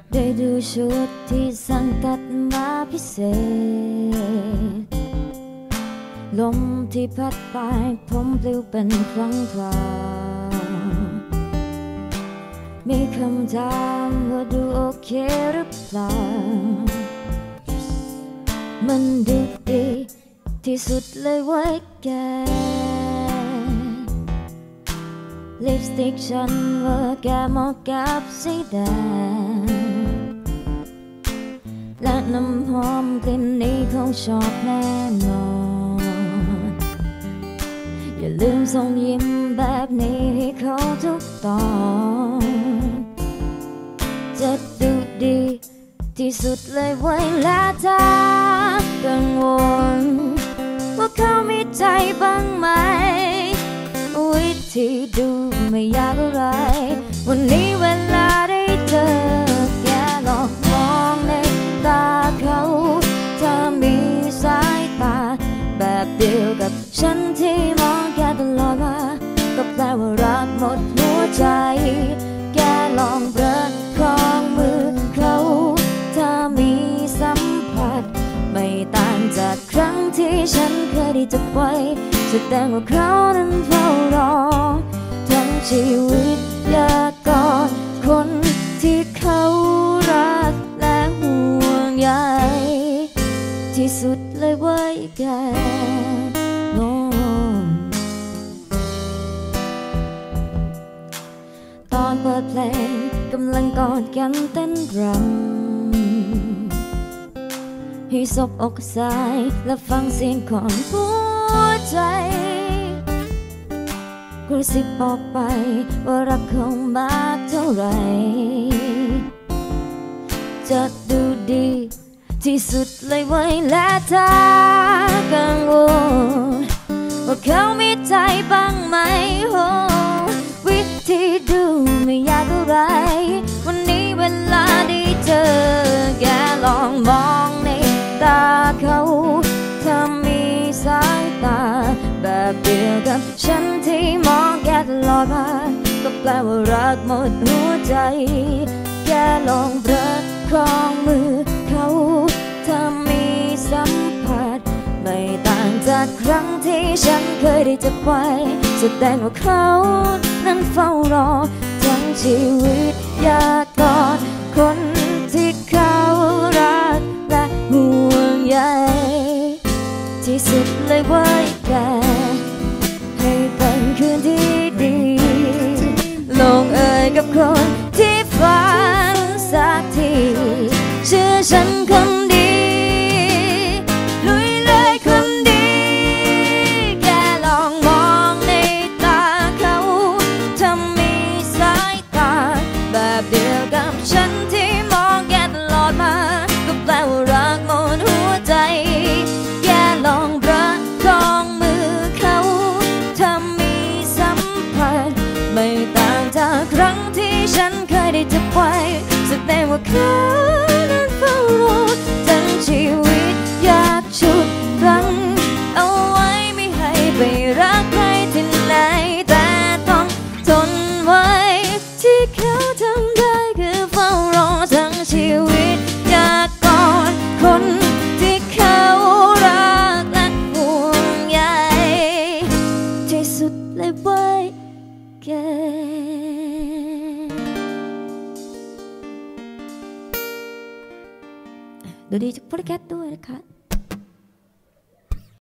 ได้ดูชุดที่สั่งตัดมาพิเศษลมที่พัดไปผมปลิวเป็นครั้งคราวมีคำถามว่าดูโอเคหรือเปล่ามันดูดีที่สุดเลยไว้แกลิปสติกฉันว่าแกเหมาะกับสีแดงและน้ำหอมกลิ่นนี้คงชอบแน่นอนอย่าลืมส่งยิ้มแบบนี้ให้เขาทุกตอนจะดูดีที่สุดเลยไว้และถ้ากังวลว่าเขามีใจบ้างไหมวิธีดูไม่ยากอะไรวันนี้เวลาได้เจอแกลองมองในตาเขาเธอมีสายตาแบบเดียวกับฉันที่มองแกตลอดมาก็แปลว่ารักหมดหัวใจแกลองประคองมือเขาเธอมีสัมผัสไม่ต่างจากครั้งที่ฉันเคยได้จับไว้แสดงว่าเขานั้นเฝ้ารอทั้งชีวิตอยากกอดคนที่เขารักและห่วงใยที่สุดเลยไว้แกตอนเปิดเพลงกำลังกอดกันเต้นรำให้สบอกสายและฟังเสียงของหัวใจกระซิบบอกไปว่ารักคงมากเท่าไรจะดูดีที่สุดเลยไว้และถ้ากังวลว่าเขามีใจบ้างไหมโอ้วิธีดูไม่ยากอะไรวันนี้เวลาได้เจอแกลองมองในตาเขาเธอมีสายตาแบบเดียวกับฉันที่มองแกตลอดมาก็แปลว่ารักหมดหัวใจแกลองประคองมือเขาเธอมีสัมผัสไม่ต่างจากครั้งที่ฉันเคยได้จับไว้แสดงว่าเขานั้นเฝ้ารอทั้งชีวิตอยากกอดคนที่เขารักและห่วงใยที่สุดเลยไว้แกให้เป็นคืนที่ดีลงเอ่ยกับคนที่ฝันสักทีเชื่อฉันคนดีลุยเลยคนดีแกลองมองในตาเขาเธอมีสายตาแบบเดียวกับฉันที่มองแกตลอดมาก็แปลว่ารักหมดหัวใจแกลองประคองมือเขาเธอมีสัมผัสไม่ต่างจากครั้งที่ฉันเคยได้จับไว้แสดงว่าเขานั้นเฝ้ารอทั้งชีวิตอยากฉุดรั้งเอาไว้ไม่ให้ไปรักใครที่ไหนแต่ต้องทนไว้ที่เขาทำได้คือเฝ้ารอทั้งชีวิตอยากกอดคนที่เขารักและห่วงใยที่สุดเลยไว้แกดูดีจากโปรแกรมด้วยนะคะ